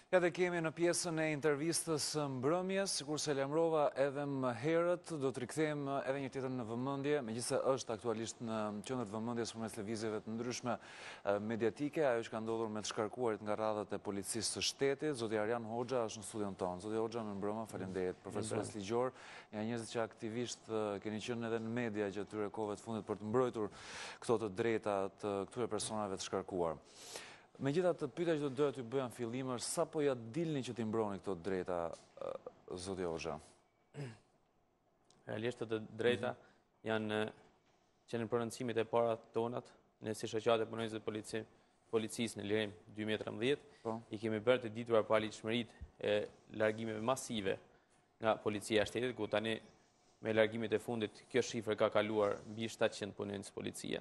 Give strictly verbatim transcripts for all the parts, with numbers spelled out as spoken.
Ja dhe kemi në pjesën e intervistës mbrëmjes, kurse lajmërova edhe më herët, do të rikthejmë edhe një tjetër në vëmendje, megjithëse është aktualisht në qendër të vëmendjes përmes lëvizjeve të ndryshme mediatike, ajo që ka ndodhur me të shkarkuarit nga radhët e policisë së shtetit. Zoti Arjan Hoxha është në studion tonë. Zoti Hoxha, më mbrëma, faleminderit. Profesorës ligjor, janë njerëz që aktivisht keni qenë edhe në media gjatë këtyre kohëve të fundit për të mbrojtur këto të drejta të këtyre personave të shkarkuar. Megjithatë, pyetja që do doja t'ju bëja në fillim është sa po ja dilni që t'i mbroni këto drejta, zoti Hoxha? Realisht të drejta janë që në përëndësimit e para tonat, ne si shoqate punonjësve të policisë në Lirim dy mijë e tridhjetë, i kemi bërë të ditura paligjshmëritë e largimeve masive nga policia e shtetit, ku tani me largimit e fundit kjo shifër ka kaluar mbi shtatëqind punonjës policia.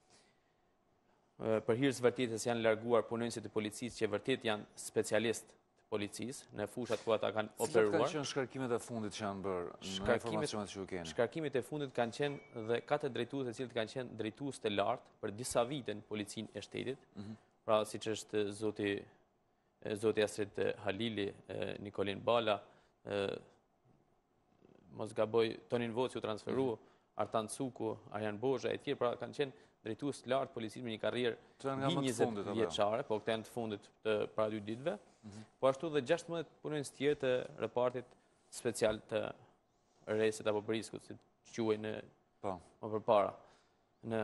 Për hir të vërtetës janë larguar punonjësit e policisë që vërtet janë specialistë të policisë në fushat ku ata kanë operuar. Cilat kanë qenë shkarkimet e fundit që janë bërë në informacionet që ju keni? Shkarkimet e fundit kanë qenë dhe katër drejtues të cilët kanë qenë drejtues të lartë për disa vite në policinë e shtetit. Pra siç është zoti zoti Astrid Halili, Nikolin Bala, mos gaboj Tonin Voci u transferu, Artan Cuku, Arjan Bozha e tjerë, pra kanë qenë drejtues të lartë policisë me një karrierë mbi njëzet vjeçare, po këto janë të fundit të para dy ditëve, po ashtu dhe gjashtëmbëdhjetë punonjës tjerë të repartit special të resit apo briskut, si quhej në më përpara. Në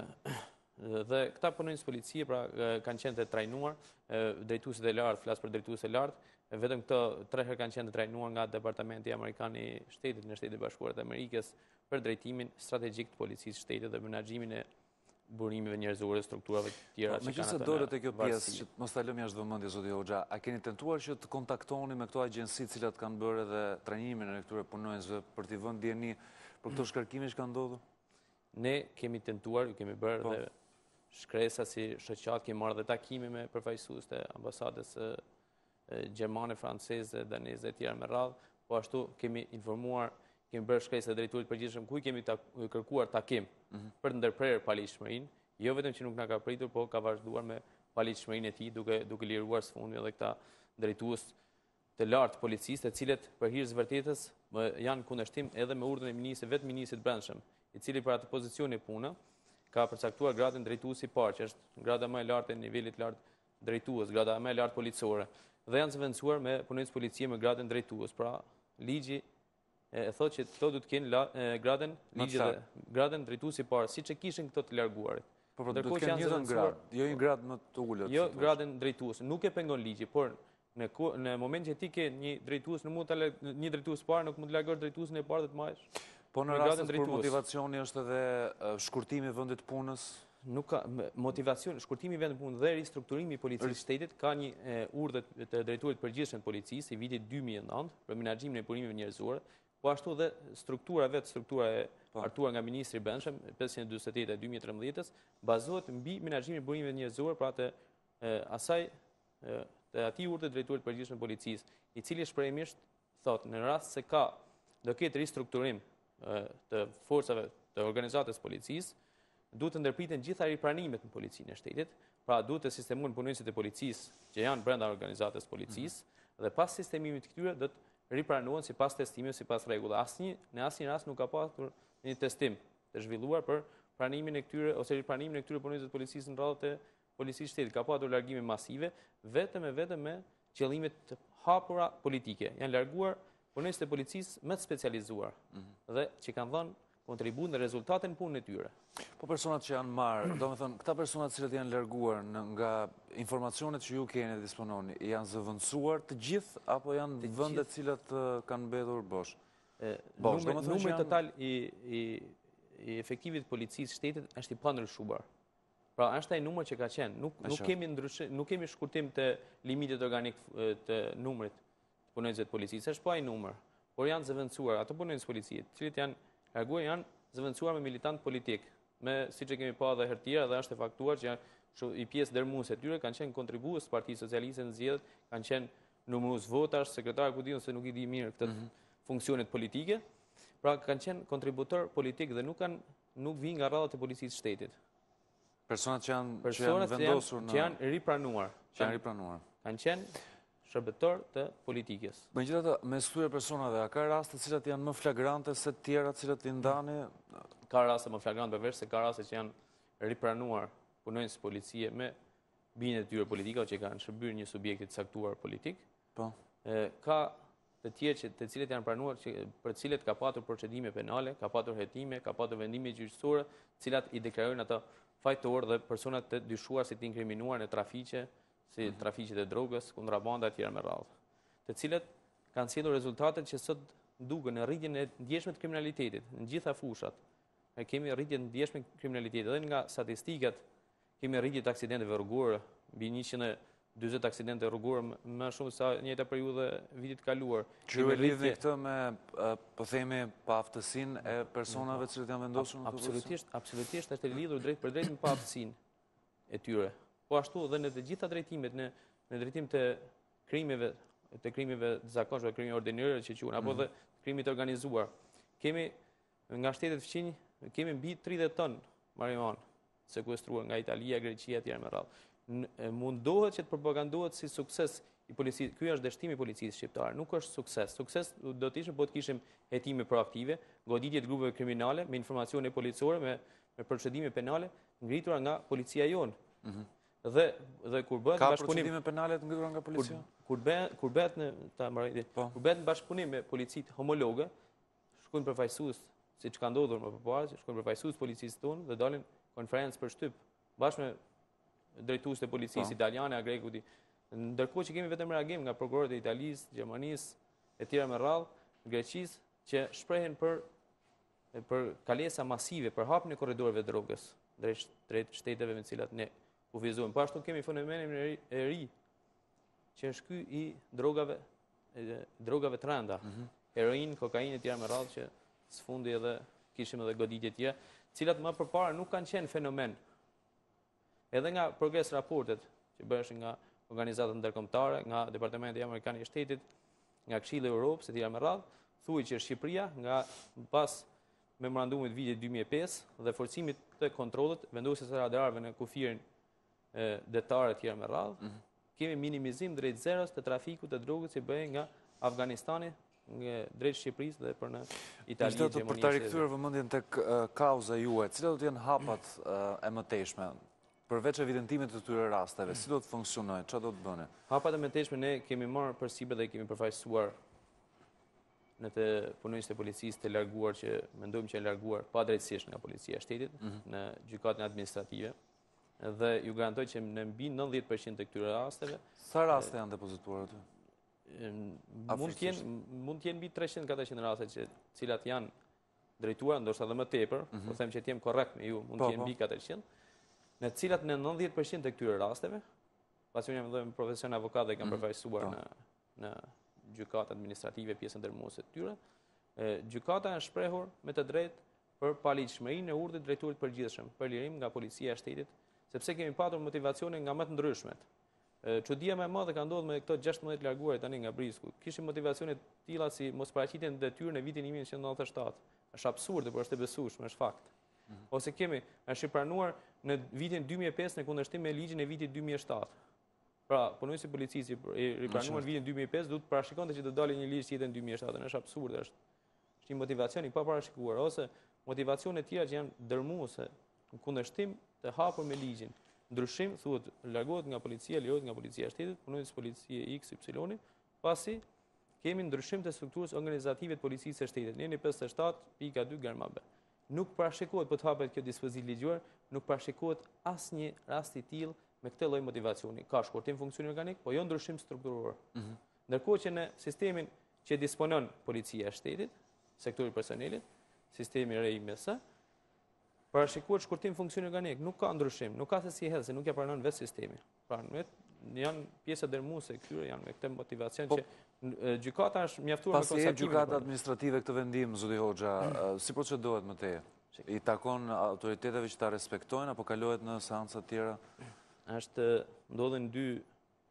dhe këta punonjës policie pra kanë qenë të trajnuar, drejtuesit e lartë, flas për drejtues e lartë, vetëm këto tre herë kanë qenë të trajnuar nga Departamenti Amerikan i Shtetit në Shtetet e Bashkuara të Amerikës për drejtimin strategjik të policisë shtetit dhe menaxhimin e burimive njerëzore, strukturave të tjera që kanë atë. Megjithëse dolet e kjo pjesë, që mos ta lëm jashtë vëmendjes, zoti Hoxha, a keni tentuar që të kontaktoni me këto agjenci të cilat kanë bërë edhe trajnimin e këtyre punonjësve për t'i vënë dieni për këto shkarkime që kanë ndodhur? Ne kemi tentuar, ju kemi bërë dhe shkresa si shoqat, kemi marrë dhe takime me përfaqësues të ambasadës gjermane, franceze, daneze e tjera me radhë, po ashtu kemi informuar, kemi bërë shkresë të drejtuarit përgjithshëm ku i kemi kërkuar takim për të ndërprerë paligjshmërinë, jo vetëm që nuk na ka pritur, po ka vazhduar me paligjshmërinë e tij duke duke liruar së fundmi edhe këta drejtues të lartë policisë, të cilët për hir të vërtetës janë kundërshtim edhe me urdhën e ministrit, vetë ministrit brendshëm, i cili për atë pozicioni punë ka përcaktuar gradën drejtuesi i parë, që është grada më e lartë e nivelit lartë drejtues, grada më e lartë policore, dhe janë zëvendësuar me punonjës policie me gradën drejtues. Pra ligji e thotë që këto duhet të kenë gradën ligji dhe gradën drejtuesi i parë, siç e kishin këto të larguarit. Po do të kenë një grad, jo një grad më të ulët. Jo gradën drejtues, nuk e pengon ligji, por në në moment që ti ke një drejtues, nuk mund ta një drejtues parë, nuk mund të largosh drejtuesin e parë dhe të marrësh. Po në rast kur motivacioni është edhe shkurtimi i vendit punës, nuk ka motivacion, shkurtimi i vendit punë dhe ristrukturimi i policisë së shtetit ka një urdhë të drejtuarit përgjithshëm të policisë i vitit dy mijë e nëntë për menaxhimin e burimeve njerëzore, po ashtu dhe struktura vetë, struktura e hartuar nga ministri i brendshëm pesëqind e dyzet e tetë e dy mijë e tridhjetës, bazohet mbi menaxhimin e burimeve njerëzore, pra të asaj të atij urdhë të drejtuarit përgjithshëm të policisë, i cili shprehimisht thotë në rast se ka do ketë ristrukturim të forcave të organizatës policisë, duhet të ndërpriten gjitha ripranimet në policinë e shtetit, pra duhet të sistemohen punonjësit e policisë që janë brenda organizatës policisë, dhe pas sistemimit të këtyre do të ripranohen sipas testimeve, sipas rregullave. Asnjë në asnjë rast nuk ka pasur një testim të zhvilluar për pranimin e këtyre ose ripranimin e këtyre punonjësve të policisë në radhët e policisë së shtetit. Ka pasur largime masive vetëm e vetëm me qëllime të hapura politike. Janë larguar punonjësit e policisë më të specializuar dhe që kanë dhënë kontribut në rezultatin punën e tyre. Po personat që janë marrë, do me thënë, këta personat që janë larguar nga informacionet që ju keni dhe dispononi, janë zëvendësuar të gjithë, apo janë vendet cilat kanë mbetur bosh? Numri total i efektivit policisë shtetit është i pandryshuar. Pra, është ai numër që ka qenë. Nuk kemi shkurtim të limitit organik të numrit të punonjësve të policisë, është po ai numër, por janë zëvendësuar ato punonjës policie, të cilët janë larguar, janë zëvendësuar me militant politik, me siç e kemi pa edhe herë tjera dhe është e faktuar që janë i pjesë dërmuese të tyre kanë qenë kontribues të Partisë Socialiste në zgjedhjet, kanë qenë numërues votash, sekretar ku diun se nuk i di mirë këtë funksionet politike, pra kanë qenë kontributor politik dhe nuk kanë nuk vijnë nga radhat e policisë së shtetit. Personat që janë vendosur në që janë ripranuar, që janë ripranuar. Kanë qenë shërbëtor të politikës. Megjithatë, mes këtyre personave, a ka raste të cilat janë më flagrante se të tjera të cilat i ndani? Ka raste më flagrante përveç se ka raste që janë ripranuar punonjës policie me bindje të tyre politike që kanë shërbyer një subjekti të caktuar politik. Po. E, ka të tjerë që të cilët janë pranuar që për të cilët ka patur procedime penale, ka patur hetime, ka patur vendime gjyqësore, të cilat i deklarojnë ato fajtor dhe personat të dyshuar si të inkriminuar në trafiqe, si trafiqet e drogës, kontrabanda e tjera me radhë, të cilët kanë sjellur rezultatet që sot duken në rritjen e ndjeshme të kriminalitetit, në gjitha fushat. Ne kemi rritje të ndjeshme të kriminalitetit, edhe nga statistikat kemi rritje të aksidenteve rrugore, mbi njëqind e dyzet aksidente rrugore më shumë se në njëjtë periudhë vitit kaluar. Ju e lidhni këtë me, po themi, paaftësinë e personave që janë vendosur në këtë Absolutisht, absolutisht është e lidhur drejt për drejt me paaftësinë e tyre. Po ashtu dhe në të gjitha drejtimet, në, në drejtim të krimeve, të krimeve të zakonshme, krimeve ordinare që quhen, apo dhe krimit të organizuar. Kemi nga shtetet fqinj, kemi mbi tridhjetë ton marijuanë sekuestruar nga Italia, Greqia etj me radhë. Mundohet që të propagandohet si sukses i policisë. Ky është dështimi i policisë shqiptare, nuk është sukses. Sukses do të ishte po të kishim hetime proaktive, goditje të grupeve kriminale me informacione policore, me, me procedime penale ngritura nga policia jonë. Mm -hmm. Dhe dhe kur bëhet ka bashkëpunim procedime penale të ngritura nga policia? Kur, kur bëhet kur bëhet në ta mbaroj po. Kur bëhet në bashkëpunim me policitë homologe, shkojnë përfaqësues, siç ka ndodhur më përpara, shkojnë përfaqësues policisë tonë dhe dalin konferencë për shtyp bashkë me drejtuesit e policisë italiane, grekuti. Ndërkohë që kemi vetëm reagim nga prokurorët e Italisë, Gjermanisë etj me radhë, Greqisë, që shprehen për për kalesa masive, për hapjen e korridorëve drogës drejt drejt shteteve me të cilat ne kufizojmë. Po ashtu kemi fenomenin e ri, që është ky i drogave e, drogave trenda, mm -hmm. heroin, kokainë etj me radhë, që sfundi edhe kishim edhe goditje të tjera, të cilat më përpara nuk kanë qenë fenomen. Edhe nga progres raportet që bëheshin nga organizatat ndërkombëtare, nga Departamenti Amerikan i Shtetit, nga Këshilli i Europës etj me radhë, thuaj që Shqipëria nga pas memorandumit vitit dy mijë e pesë dhe forcimit të kontrollit vendosjes së radarëve në kufirin e detare etj me radhë, mm -hmm. kemi minimizim drejt zeros të trafikut të drogës që bëhen nga Afganistani nga drejt Shqipërisë dhe për në Itali. Gjithashtu për ta rikthyer vëmendjen tek uh, kauza juaj, cilat do të jenë hapat uh, e mëtejshme? Përveç evidentimit të këtyre rasteve, si do të funksionojë, çfarë do të bëni? Hapat e mëtejshme ne kemi marrë përsipër dhe kemi përfaqësuar në të punonjësit e policisë të larguar që mendojmë që janë larguar padrejtësisht nga policia e shtetit mm -hmm. në gjykatën administrative dhe ju garantoj që në mbi nëntëdhjetë përqind të këtyre rasteve. Sa raste janë depozituar aty? Mund të jenë mund të jenë mbi treqind katërqind raste që cilat janë drejtuar, ndoshta edhe më tepër, mm -hmm. po them që të jem korrekt me ju, mund të jenë mbi katërqind. Në të cilat në nëntëdhjetë përqind të këtyre rasteve, pasi unë jam vëllai profesion avokat dhe kam mm -hmm. përfaqësuar në në gjykata administrative pjesën ndërmuese të tyre, gjykata është shprehur me të drejtë për paligjshmërinë e urdhrit drejturit përgjithshëm për lirim nga policia e shtetit, sepse kemi patur motivacione nga më të ndryshmet. Çudia më e madhe ka ndodhur me këto gjashtëmbëdhjetë larguar tani nga Brisku. Kishim motivacione të tilla si mosparaqitjen e detyrë në vitin një mijë nëntëqind e nëntëdhjetë e shtatë. Është absurde, por është e besueshme, është fakt. Mm -hmm. Ose kemi është i pranuar në vitin dy mijë e pesë në kundërshtim me ligjin e vitit dy mijë e shtatë. Pra, punonjësi i policisë i ripranuar në vitin dy mijë e pesë duhet parashikonte që do dalë një ligj tjetër në dy mijë e shtatë. Është absurde, është është një motivacion i paparashikuar ose motivacione të tjera që janë dërmuese në kundërshtim të hapur me ligjin. Ndryshim thuhet largohet nga policia, lejohet nga policia e shtetit, punonjës policie X Y, pasi kemi ndryshim të strukturës organizative të policisë së shtetit. Në pesëdhjetë e shtatë pika dy garma B. Nuk parashikohet po të hapet kjo dispozitë ligjore, nuk parashikohet asnjë rast i tillë me këtë lloj motivacioni. Ka shkurtim funksioni organik, po jo ndryshim strukturor. Mm -hmm. Ndërkohë që në sistemin që disponon policia e shtetit, sektori personelit, sistemi i R I M S, parashikohet shkurtim funksioni organik, nuk ka ndryshim, nuk ka se si hedhë, se nuk ja pranon vetë sistemi. Pra, janë pjesë dërmuese këtyre, janë me këtë motivacion po, që gjykata është mjaftuar me konstatimin. Pasi e gjykata administrative këtë vendim, zoti Hoxha, mm. si procedohet më teje? I takon autoriteteve që ta respektojnë apo kalohet në seanca të tjera? Është ndodhen dy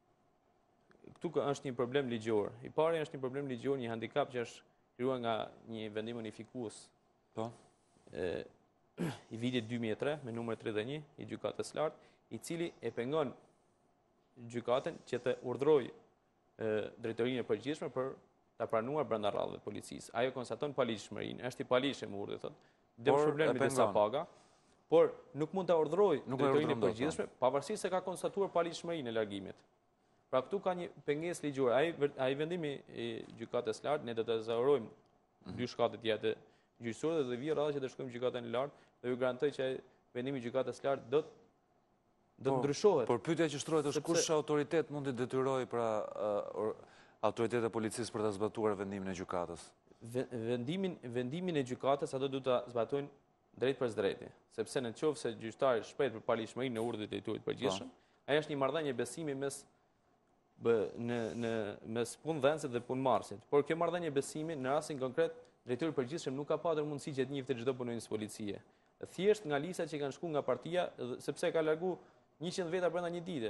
këtu është një problem ligjor. I pari është një problem ligjor, një handicap që është krijuar nga një vendim unifikues. Po. Ë i vitit dy mijë e tre me numër tridhjetë e një i gjykatës lartë, i cili e pengon gjykatën që të urdhrojë drejtorinë e përgjithshme për ta pranuar brenda radhave të policisë. Ajo konstaton paligjshmërinë, është i paligjshëm urdhë thotë. Dhe problem me disa paga, por nuk mund ta urdhërojë drejtorinë e përgjithshme pavarësisht se ka konstatuar paligjshmërinë e largimit. Pra këtu ka një pengesë ligjore. Ai ai vendimi i gjykatës lartë ne do të zërojmë dy shkatët tjetër gjyqësorë dhe vjen radhë që të shkojmë gjykatën e lartë dhe ju garantoj që ai vendimi i gjykatës lartë do do të ndryshohet. Por pyetja që shtrohet është kush autoritet mund të detyrojë pra autoritetet e policisë për ta zbatuar vendimin e gjykatës? Vendimin vendimin e gjykatës ato duhet ta zbatojnë drejt për drejtë, sepse në qoftë se gjyqtari shpreh për paligjshmërinë e urdhit të drejtorit përgjithshëm, ai është një marrëdhënie besimi mes në në mes punëdhënësit dhe punëmarrësit. Por kjo marrëdhënie besimi në rastin konkret drejtori i përgjithshëm nuk ka pasur mundësi që të njihte çdo punonjës policie. Thjesht nga lista që kanë shkuar nga partia sepse ka largu njëqind veta brenda një dite.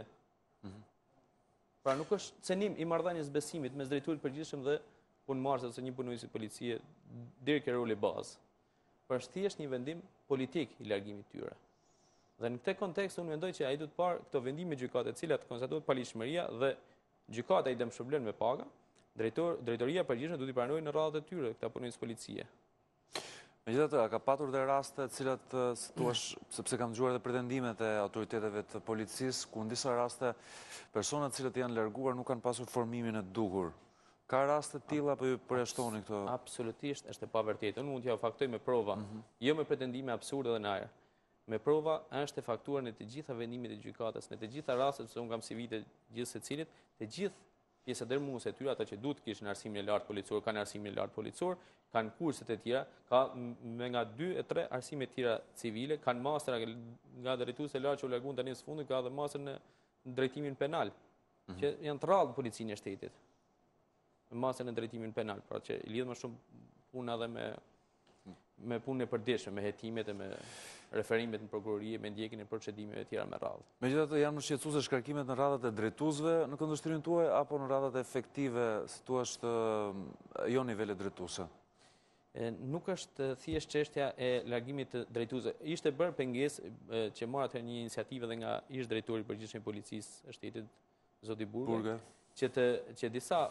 Pra nuk është cenim i marrëdhënies besimit mes drejtorit përgjithshëm dhe punëmarrësit ose një punonjësi policie deri ke roli bazë. Por është thjesht një vendim politik i largimit të tyre. Dhe në këtë kontekst unë mendoj që ai duhet parë këto vendime gjykate të cilat konstatuohet paligjshmëria dhe gjykata i dëmshpërblen me paga, drejtor drejtoria përgjithshme duhet i pranojë në radhët e tyre këta punonjës policie. Megjithatë, a ka patur dhe raste të cilat thua sepse kam dëgjuar edhe pretendimet e autoriteteve të policisë ku në disa raste persona të cilët janë larguar nuk kanë pasur formimin e duhur. Ka raste të tilla apo ju përjashtoni këto? Absolutisht, është e pavërtetë. Unë mund t'ja faktoj me prova, jo me pretendime absurde dhe në ajër. Me prova është e faktuar në të gjitha vendimet e gjykatës, në të gjitha rastet se unë kam si vite gjithë secilit, të gjithë pjesë dërmuese e tyre, ata që duhet kishin arsimin e lartë policor, kanë arsimin e lartë policor, kanë kurset e tjera, ka me nga dy e tre arsime të tjera civile, kanë mastera nga drejtuesi e lartë që u larguan tani së fundit, ka edhe master në drejtimin penal, që janë të rrallë policinë e shtetit. Master në drejtimin penal, pra që lidhet më shumë puna edhe me me punën e përditshme, me hetimet e me referimet në prokurori, me ndjekjen e procedimeve të tjera me radhë. Megjithatë janë më shqetësuese shkarkimet në radhat e drejtuesve në kundërshtrimin tuaj apo në radhat efektive, si thua, është jo nivele drejtuese? Nuk është thjesht çështja e largimit të drejtuesve. Ishte bërë pengesë që mora atë një iniciativë edhe nga ish drejtori i përgjithshëm i policisë së shtetit, zoti Burga, që të që disa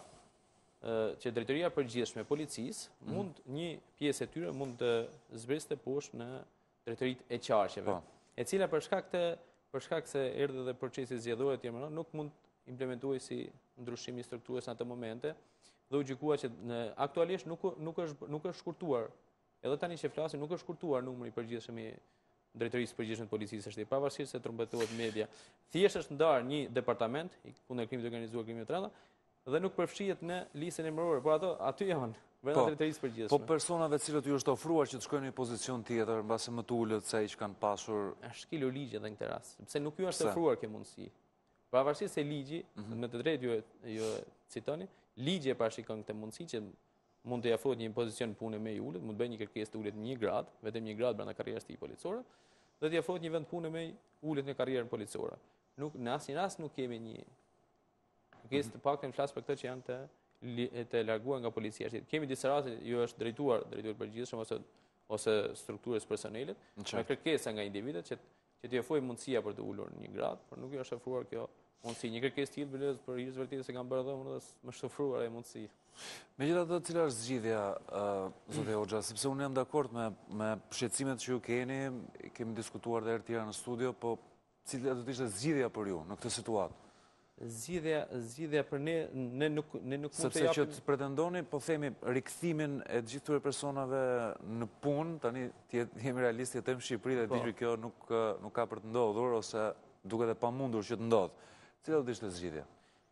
që drejtoria e përgjithshme e policisë mund një pjesë e tyre mund të zbriste poshtë në drejtoritë e qarqeve, e cila për shkak të për shkak se erdhi dhe procesi zgjedhor etj nuk mund implementuej si ndryshim i strukturës në atë momente dhe u gjykua që në aktualisht nuk nuk është nuk është shkurtuar, edhe tani që flasim nuk është shkurtuar numri i përgjithshëm i drejtorisë përgjithshme të policisë së shtetit, pavarësisht se trumbetohet media. Thjesht është ndarë një departament i kundër krimit të organizuar, krimit të rënda, dhe nuk përfshihet në listën emërore, por ato aty janë brenda drejtorisë përgjithshme. Po personave të cilët ju është ofruar që të shkojnë në një pozicion tjetër mbase më të ulët se ai që kanë pasur, është shkelur ligji edhe në këtë rast, sepse nuk ju është ofruar kjo mundësi. Pavarësisht se ligji, me të drejtë ju ju citoni, ligji e parashikon këtë mundësi që mund të ofrohet një pozicion pune më i ulët, mund të bëjë një kërkesë të ulët në një grad, vetëm një grad brenda karrierës së tij policore, dhe të ofrohet një vend pune më i ulët në karrierën policore. Nuk në asnjë rast nuk kemi një kërkesë të paktën flas për këtë që janë të të larguar nga policia e shtetit. Kemi disa raste ju është drejtuar drejtori i përgjithshëm ose ose strukturës personelit me kërkesa nga individët që që t'i ofrojë mundësia për të ulur në një grad, por nuk i është ofruar kjo mundësi. Një kërkesë tillë vëllez për hir të vërtetë se kanë bërë dhe unë dhe më është ofruar ai mundësi. Megjithatë, cila është zgjidhja, zotë Hoxha, sepse unë jam dakord me me shqetësimet që ju keni, kemi diskutuar edhe herë tjera në studio, po cila do të ishte zgjidhja për ju në këtë situatë? Zgjidhja zgjidhja për ne ne nuk ne nuk mund të japim. Sepse që të pretendoni, po themi, rikthimin e të gjithë këtyre personave në punë, tani jemi realistë, jetojmë në Shqipëri dhe digjë kjo nuk nuk ka për të ndodhur ose duket e pamundur që të ndodhë. Cila do të ishte zgjidhja?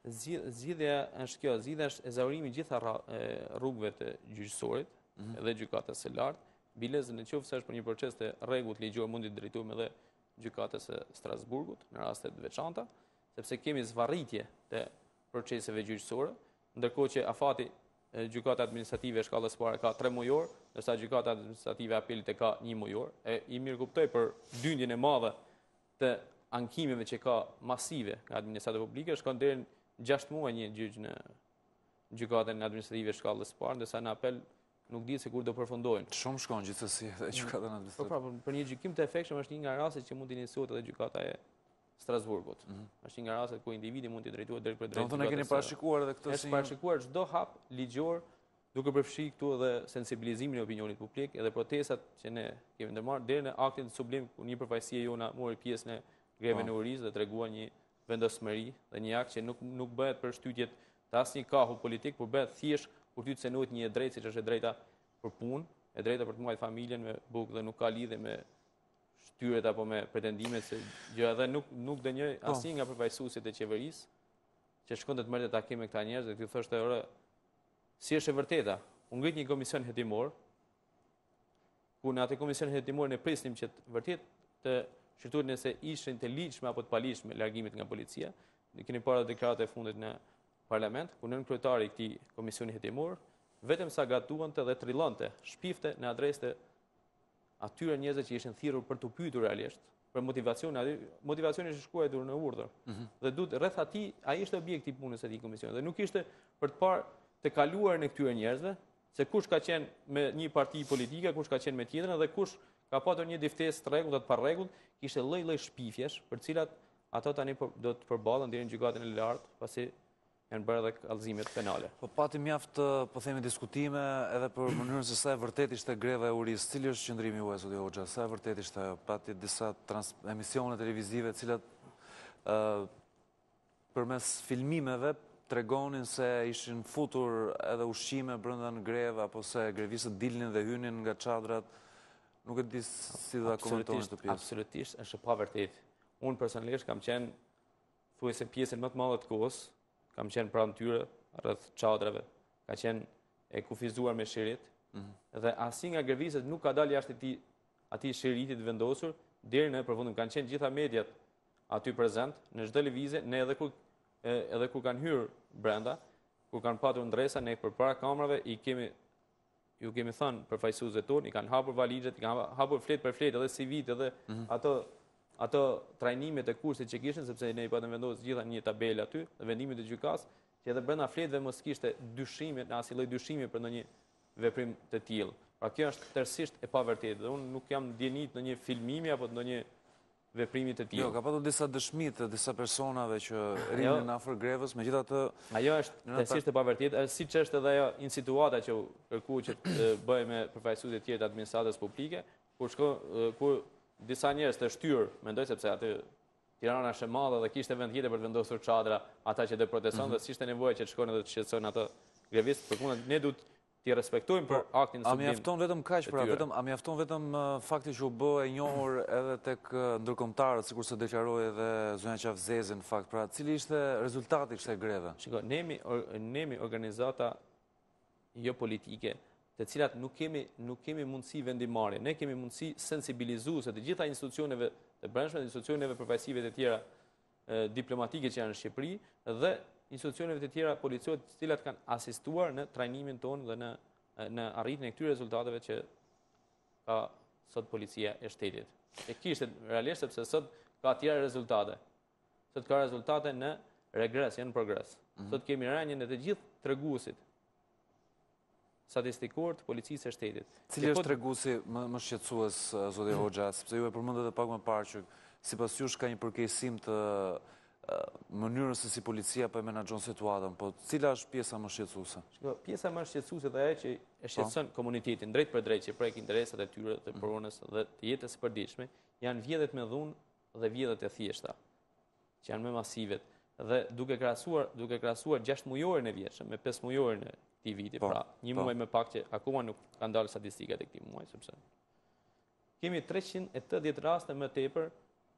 Zgjidhja është kjo, zgjidhja është ezaurimi gjitha rrugëve të gjyqësorit dhe gjykatës së lartë, bilez në qoftë se është për një proces të rregullt ligjor mundi të drejtohemi edhe gjykatës së Strasburgut në raste të veçanta, sepse kemi zvarritje të proceseve gjyqësore, ndërkohë që afati gjykata administrative e shkallës së parë ka tre mujor, ndërsa gjykata administrative e apelit e ka një mujor. E i mirë kuptoj për dyndjen e madhe të ankimeve që ka masive nga administrata publike, shkon deri në gjashtë muaj një gjyq në gjykatën administrative e shkallës së parë, ndërsa në apel nuk di se kur do përfundojnë. Shumë shkon gjithsesi edhe gjykata administrative. Po pra, për një gjykim të efektshëm është një nga rastet që mund të iniciohet edhe gjykata e Strasburgut. Është një nga rastet ku individi mund të drejtohet drejt për drejt. Do të thonë keni parashikuar edhe këtë si parashikuar çdo hap ligjor duke përfshi këtu edhe sensibilizimin e opinionit publik, edhe protestat që ne kemi ndërmarrë deri në aktin sublim ku një përfaqësi jona mori pjesë në grevën e urisë dhe tregua një vendosmëri dhe një akt që nuk nuk bëhet për shtytjet të asnjë kahu politik, por bëhet thjesht kur ty të cenohet një e drejtë siç është e drejta për punë, e drejta për të mbajtur familjen me bukë dhe nuk ka lidhje me shtyret apo me pretendimet se gjë edhe nuk nuk dënjoj asnjë nga përfaqësuesit e qeverisë që shkonte të merrte takim me këta njerëz dhe ti thoshte ore si është e vërteta. U ngrit një komision hetimor ku në atë komision hetimor ne prisnim që të vërtet të shqyrtuar nëse ishin të ligjshme apo të paligjshme largimit nga policia. Ne keni parë deklaratat e fundit në parlament ku nën kryetari i këtij komisioni hetimor vetëm sa gatuante dhe trillonte, shpifte në adresë të atyre njerëzve që ishin thirrur për të pyetur realisht për motivacion, aty motivacioni është shkruar në urdhër. Mm -hmm. Dhe duhet rreth atij, ai ishte objekti i punës së atij komisioni dhe nuk ishte për të parë të kaluar në këtyre njerëzve se kush ka qenë me një parti politike, kush ka qenë me tjetrën dhe kush ka patur një diftesë të rregullt apo pa rregull, kishte lloj-lloj shpifjesh për të cilat ato tani do të përballen deri në gjykatën e lartë, pasi janë bërë edhe kallëzimet penale. Po pati mjaft, po themi, diskutime edhe për mënyrën se sa e vërtet ishte greva e urisë. Cili është qëndrimi juaj, zoti Hoxha? Sa e vërtet ishte ajo? Pati disa emisione televizive, të cilat uh, përmes filmimeve tregonin se ishin futur edhe ushqime brenda në grevë apo se grevistët dilnin dhe hynin nga çadrat. Nuk e di si do ta komentonin këtë pjesë. Absolutisht, është pa vërtet. Unë personalisht kam qenë thuajse pjesën më të madhe të kohës. Kam qenë pranë tyre, rreth çadrave, ka qenë e kufizuar me shirit, mm -hmm. dhe asnjë nga grevistët nuk ka dalë jashtë atij atij shiritit vendosur deri në përfundim. Kanë qenë gjitha mediat aty prezent në çdo lëvizje, ne edhe kur edhe kur kanë hyrë brenda, kur kanë patur ndresa, ne përpara kamerave i kemi ju kemi thënë përfaqësuesve tonë, i kanë hapur valizhet, i kanë hapur fletë për fletë edhe C V-t edhe mm -hmm. ato ato trajnimet e kursit që kishin, sepse ne i patëm vendosur gjitha një tabelë aty, dhe vendimin e gjykatës, që edhe brenda fletëve mos kishte dyshime, në asnjë lloj dyshimi për ndonjë veprim të tillë. Pra kjo është tërësisht e pavërtetë dhe unë nuk jam ndjenit në një filmimi apo ndonjë veprimi të tillë. Jo, ka patur disa dëshmi të disa personave që rinin afër grevës, megjithatë ajo është tërësisht e pavërtetë, siç është edhe ajo incidentata që kërkuat që të bëhej me përfaqësues të tjerë të administratës publike, kur shko kur disa njerëz të shtyr, mendoj sepse aty Tirana është e madhe dhe kishte vend tjetër për të vendosur çadra, ata që do protestojnë, dhe s'ishte nevojë që të shkojnë dhe të shqetësojnë ato grevistë. Përkundër, ne duhet t'i respektojmë për aktin sublim. A mjafton vetëm kaq, pra, vetëm a mjafton vetëm fakti që u bë e njohur edhe tek ndërkombëtarët, sikurse deklaroi edhe zonja Qafzezi në fakt, pra, cili ishte rezultati i kësaj greve? Shikoj, ne jemi ne jemi organizata jo politike, të cilat nuk kemi nuk kemi mundësi vendimarrje. Ne kemi mundësi sensibilizuese të gjitha institucioneve të brendshme, institucioneve përfaqësive të tjera e, diplomatike që janë në Shqipëri dhe institucioneve të tjera policore, të cilat kanë asistuar në trajnimin tonë dhe në në arritjen e këtyre rezultateve që ka sot policia e shtetit. E kishte realisht sepse sot ka të tjera rezultate. Sot ka rezultate në regres, janë në progres. Mm -hmm. Sot kemi rënien e të gjithë treguesit statistikor të policisë së shtetit. Cili është treguesi më, më shqetësues, zoti Hoxha, sepse ju e përmendët edhe pak më parë që sipas jush ka një përkeqësim të uh, mënyrës se si policia po e menaxhon situatën, po cila është pjesa më shqetësuese? Shiko, pjesa më shqetësuese dhe ajo që e shqetëson komunitetin drejt për drejt, që prek interesat e tyre të pronës dhe të jetës së përditshme, janë vjedhjet me dhunë dhe vjedhjet e thjeshta, që janë më masive. Dhe duke krahasuar, duke krahasuar gjashtë mujorin e vjetshëm me pesë mujorin e këtij viti, pra një muaj më pak që akoma nuk kanë dalë statistikat e këtij muaji, sepse kemi treqind e tetëdhjetë raste më tepër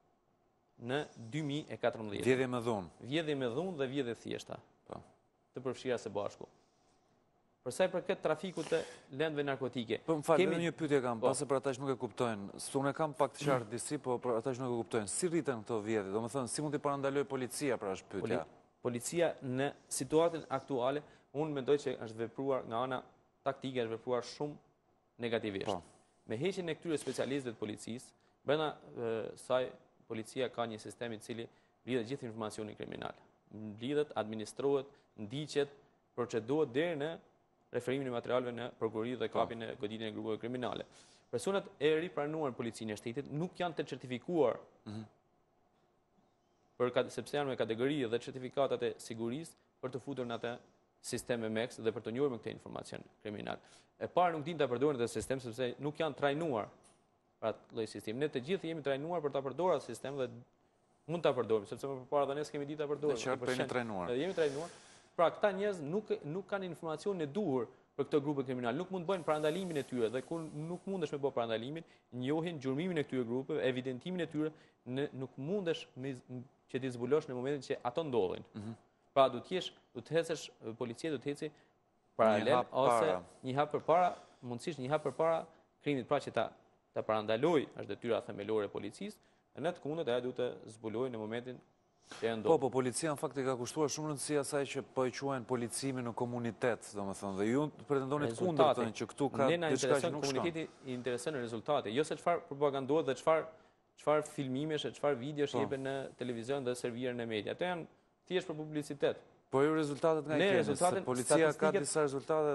në dy mijë e katërmbëdhjetë. Vjedhje me dhunë. Vjedhje me dhunë dhe vjedhje thjeshta. Po. Të përfshira së bashku. Për sa i përket trafikut të lëndëve narkotike. Po më falë, një pyetje kam, pasi për ata që nuk e kuptojnë. Unë kam pak të qartë disi, po për ata që nuk e kuptojnë. Si rriten këto vjedhje? Domethënë, si mund të parandalojë policia, pra është pyetja. Policia në situatën aktuale, unë mendoj që është vepruar nga ana taktike, është vepruar shumë negativisht. Po. Me heqjen e këtyre specialistëve të policisë, brenda saj policia ka një sistem i cili lidhet gjithë informacionin kriminal. Lidhet, administrohet, ndiqet, procedohet deri në referimin e materialeve në prokurori dhe kapjen e goditjen e grupeve kriminale. Personat e ripranuar në policinë e shtetit nuk janë të certifikuar mm -hmm. për sepse janë me kategori dhe certifikatat e sigurisë për të futur në atë sistem e M E X dhe për të njohur me këtë informacion kriminal. E parë nuk din ta përdorin atë sistem sepse nuk janë trajnuar për atë lloj sistemi. Ne të gjithë jemi trajnuar për ta përdorur atë sistem dhe mund ta përdorim sepse më përpara dhe ne s'kemi ditë ta përdorim. Qartë jemi trajnuar. Jemi trajnuar. Pra këta njerëz nuk nuk kanë informacionin e duhur për këto grupe kriminale, nuk mund të bëjnë parandalimin e tyre dhe kur nuk mundesh me bë parandalimin, njohin gjurmimin e këtyre grupeve, evidentimin e tyre, në, nuk mundesh me, që t'i zbulosh në momentin që ato ndodhin. Mm -hmm. Pra du të jesh, du të hecesh policia, du të heci paralel ose një hap përpara, mundësisht një hap përpara krimit, pra që ta ta parandaloj është detyra themelore e policisë, në të kundërt ajo duhet të zbulojë në momentin që ndodh. Po, po, policia në fakt i ka kushtuar shumë rëndësi asaj që po e quajnë policimin në komunitet, domethënë, dhe ju pretendoni të kundërtën që këtu ka diçka që nuk shkon. Komuniteti i intereson rezultate, jo se çfarë propagandohet dhe çfarë çfarë filmimesh e çfarë videosh jepen në televizion dhe servirën e media. Ato janë thjesht për publicitet. Po ju rezultatet nga i keni, se policia ka disa rezultate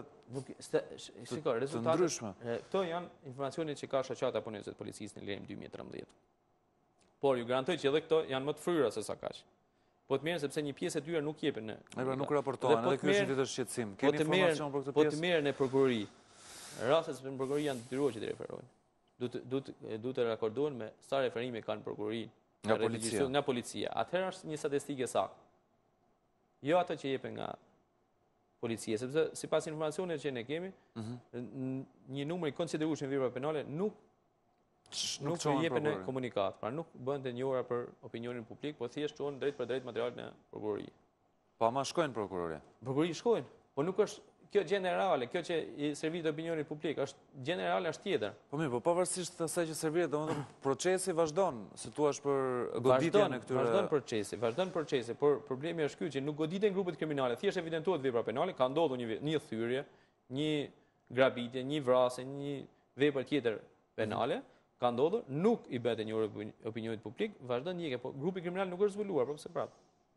shiko, rezultatet këto janë informacionet që ka shoqata punëse të policisë në Lirem dy mijë e trembëdhjetë. Por ju garantoj që edhe këto janë më të fryra se sa kaq. Po të merren sepse një pjesë e tyre nuk jepen në. Pra nuk raportohen, edhe ky është ditë shqetësim. Keni informacion për këtë pjesë? Po të merren në prokurori. Rastet në prokurori janë detyruar që të referojnë. Duhet duhet duhet të rakordohen me sa referime kanë prokurori nga policia. Nga policia. Atëherë është një statistike e saktë. Jo ato që jepen nga policia, sepse sipas informacioneve që ne kemi, një numër i konsiderueshëm vepra penale nuk nuk i jepen në komunikat, pra nuk bëhen të njohura për opinionin publik, po thjesht çon drejt për drejt material në prokurori. Po ama shkojnë prokurori. Prokurori shkojnë, po nuk është kjo generale, kjo që i servit opinionit publik, është generale është tjetër. Po mirë, po pavarësisht asaj që serviret, domethënë procesi vazhdon, si thua për goditjen e këtyre. Vazhdon procesi, vazhdon procesi, por problemi është ky që nuk goditen grupet kriminale, thjesht evidentohet vepra penale, ka ndodhur një një thyrje, një grabitje, një vrasje, një vepër tjetër penale. Ka ndodhur, nuk i bëhet një opinionit publik, vazhdon ndjekja, po grupi kriminal nuk është zbuluar, po pse prap.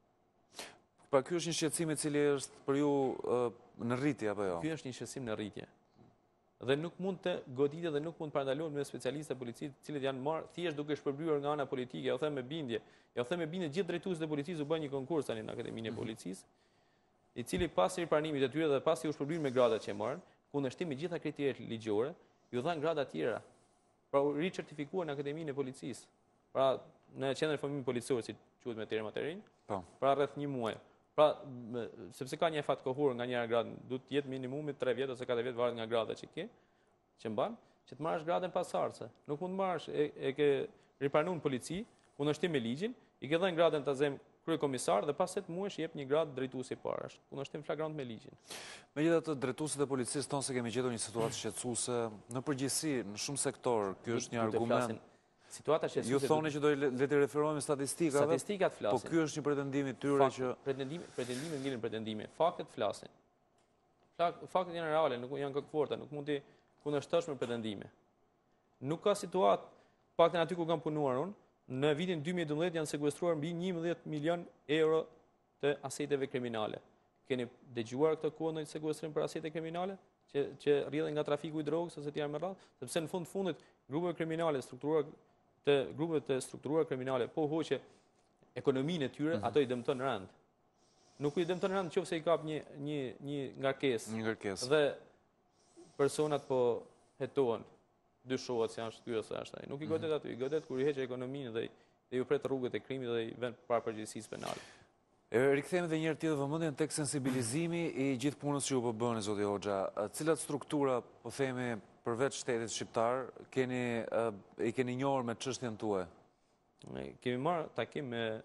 Pra ky është një shqetësim i cili është për ju në rritje apo jo? Ky është një shqetësim në rritje. Dhe nuk mund të goditet dhe nuk mund të parandalohet me specialistë e policisë, të cilët janë marrë thjesht duke shpërblyer nga ana politike, jo them me bindje, jo them me bindje gjithë drejtuesit e policisë u bën një konkurs tani në Akademinë e Policisë, i cili pas ripranimit të tyre dhe pasi u shpërbyer me gradat që marrin, kundërshtim me gjitha kriteret ligjore, ju dhan grada të tjera. Pra u ricertifikuar në Akademinë e Policisë. Pra në qendrën e formimit policor, si quhet me terma të rinj, po. Pra rreth një muaj. Pra sepse ka një fat kohor nga njëra gradë, duhet të jetë minimumi tre vjet ose katër vjet varet nga grada që ke, që mban, që të marrësh gradën pasardhëse. Nuk mund të marrësh e, e ke ripranuar në polici, kundërshtim me ligjin, i ke dhënë gradën ta zëm kryekomisar dhe pas setë muajsh jep një gradë drejtuesi parash. Kundërshtim flagrant me ligjin. Megjithatë drejtuesit e policisë tonë se kemi gjetur një situatë shqetësuese në përgjithësi në shumë sektor. Ky është një argument. Situata shqetësuese. Ju thoni që do le të referohemi statistikave. Statistikat flasin. Po ky është një pretendim i tyre që pretendime, pretendime ngelen pretendime. Faktet flasin. Faktet janë reale, nuk janë këkforta, nuk mund të kundërshtosh me pretendime. Nuk ka situatë, paktën aty ku kam punuar unë, në vitin dy mijë e dymbëdhjetë janë sekuestruar mbi njëmbëdhjetë milion euro të aseteve kriminale. Keni dëgjuar këtë kohë në sekuestrim për asete kriminale që që rrjedhin nga trafiku i drogës ose të tjerë me radhë, sepse në fund fundit grupeve kriminale strukturuar të grupeve të strukturuar kriminale po hoqe ekonominë e tyre, mm -hmm. ato i dëmton rënd. Nuk i dëmton rënd nëse i kap një një një ngarkesë. Një ngarkesë. Dhe personat po hetohen, dyshohet se janë shtyr ose ashtaj. Nuk i godet aty, i godet kur i heqë ekonominë dhe dhe ju pret rrugët e krimit dhe i vën para përgjegjësisë penale. E rikthehemi edhe një herë tjetër vëmendjen tek sensibilizimi i gjithë punës që ju po bëni zoti Hoxha. Cilat struktura, po themi, përveç shtetit shqiptar, keni i keni njohur me çështjen tuaj? Ne kemi marrë takim me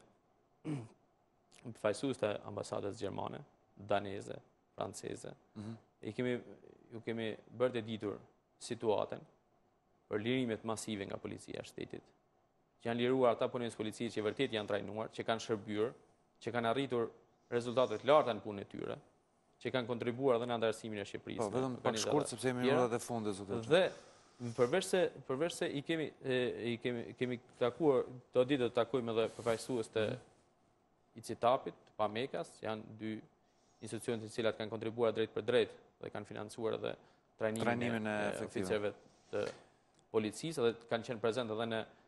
përfaqësues të ambasadës gjermane, daneze, franceze. Mm -hmm. I kemi ju kemi bërë të ditur situatën për lirimet masive nga policia e shtetit. Që janë liruar ata punës policie që vërtet janë trajnuar, që kanë shërbyer, që kanë arritur rezultate të larta në punën e tyre, që kanë kontribuar edhe në antarësimin e Shqipërisë. Po, vetëm pak shkurt sepse jemi në minutat e fundit zoti. Dhe përveç se përveç se i kemi e, i kemi kemi takuar, do ditë të takojmë edhe përfaqësues të I C T A P-it, të Pamekas, janë dy institucione të cilat kanë kontribuar drejt për drejt dhe kanë financuar edhe trajnimin e oficerëve të policisë dhe kanë qenë prezente edhe në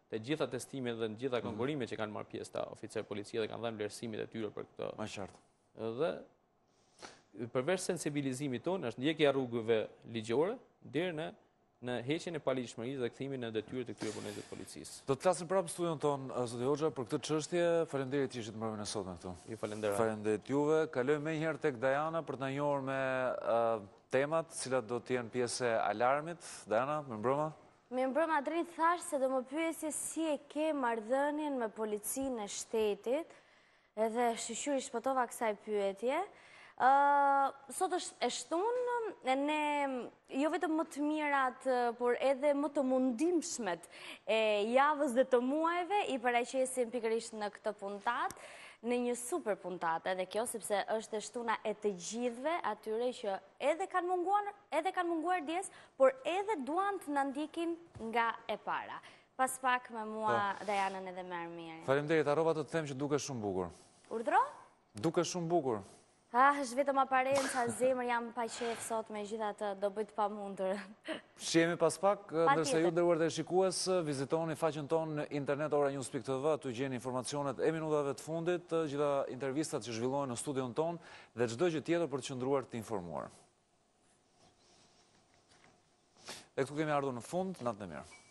të gjitha testimet dhe në gjitha konkurimet që kanë marrë pjesë ta oficer policie dhe kanë dhënë vlerësimet e tyre për këtë. Ma qartë. Dhe përveç sensibilizimit tonë është ndjekja rrugëve ligjore deri në në heqjen e paligjshmërisë dhe kthimin në detyrë të këtyre punëtorëve të policisë. Do të flasim prapë studion tonë, zoti Hoxha, për këtë çështje. Faleminderit që ishit mbrëmjen e sotme këtu. Ju falenderoj. Faleminderit juve. Kalojmë më njëherë tek Dajana për të na njohur me uh, temat, të cilat do të jenë pjesë e alarmit. Dajana, më mbrëma. Me mbrëma drejt thash se do më pyesje si e ke marrëdhënien me policinë e shtetit, edhe shqyqyri shpëtova kësaj pyetje. Uh, sot është e shtunë, ne jo vetëm më të mirat, por edhe më të mundimshmet e javës dhe të muajve i paraqesim pikërisht në këtë puntat, në një super puntat edhe kjo, sepse është e shtuna e të gjithve atyre që edhe kanë munguar, edhe kanë munguar djes, por edhe duan të na ndikin nga e para. Pas pak me mua Dajanën edhe më mirë. Faleminderit, harrova të të them që duke shumë bukur. Urdhro? Duke shumë bukur. Ah, është vetëm aparenca, zemër jam pa qef sot me gjitha të do bëjt pa mundur. Shihemi pas pak, ndërsa ju nderuar shikues, vizitoni faqen tonë në internet ora news pikë t v, tu gjeni informacionet e minutave të fundit, gjitha intervistat që zhvillohen në studion tonë dhe çdo gjë tjetër për të qëndruar të informuar. E këtu kemi ardhur në fund, natë e mirë.